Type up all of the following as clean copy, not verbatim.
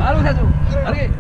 Algo Jesús. Alguien.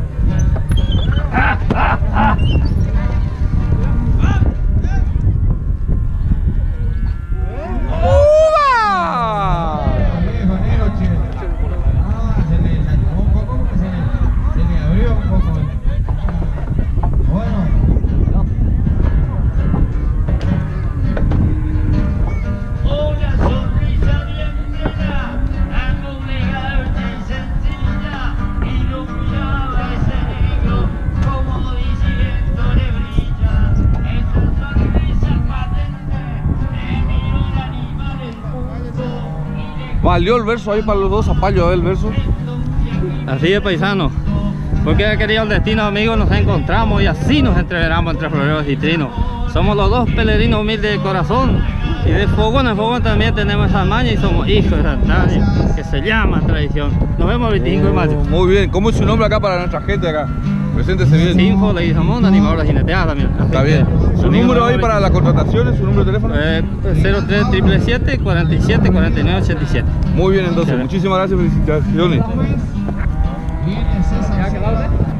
Valió el verso ahí para los dos zapallos, el verso. Así es, paisano. Porque querido el destino, amigos, nos encontramos y así nos entreveramos entre floreros y trinos. Somos los dos pelerinos humildes de corazón. Y de fogón en fogón también tenemos esa maña y somos hijos de antaño, que se llama tradición. Nos vemos el 25 de mayo. Muy bien. ¿Cómo es su nombre acá para nuestra gente acá? Preséntese bien. Sinfo Leguizamón, animador de jineteada también. Está bien. ¿Su número ahí para las contrataciones? ¿Su número de teléfono? 03777 47 49 87. Muy bien, entonces. Muchísimas gracias. Felicitaciones. ¿Ya ha quedado usted?